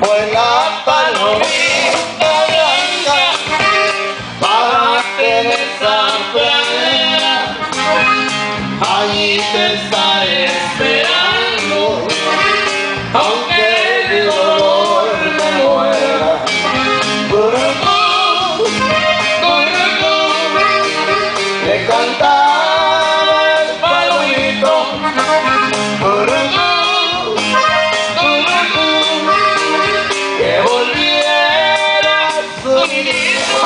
Vuela palomita blanca, bájate de esa pradera, allí te estaré esperando, aunque el dolor me muera. Currucú, le cantaba el palomito. Currucú, que volviera su niñito.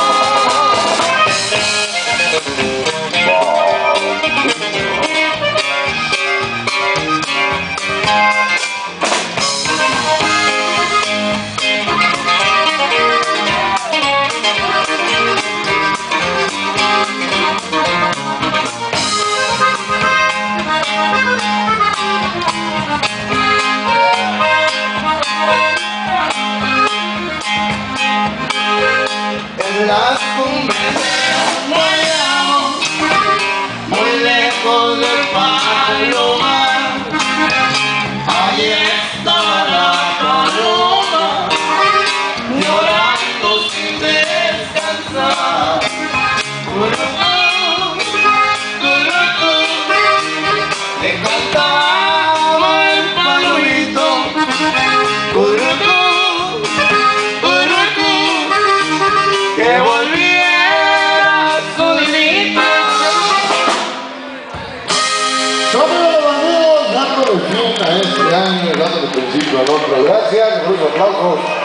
En las cumbres de Guayabo, muy lejos del Palomar, allí estaba la paloma, llorando sin descansar. Currucú, le cantaba el palomito. Currucú, que volviera su niñito. Somos los amigos dándole fin a este año y dándole principio al otro. Gracias, unos aplausos.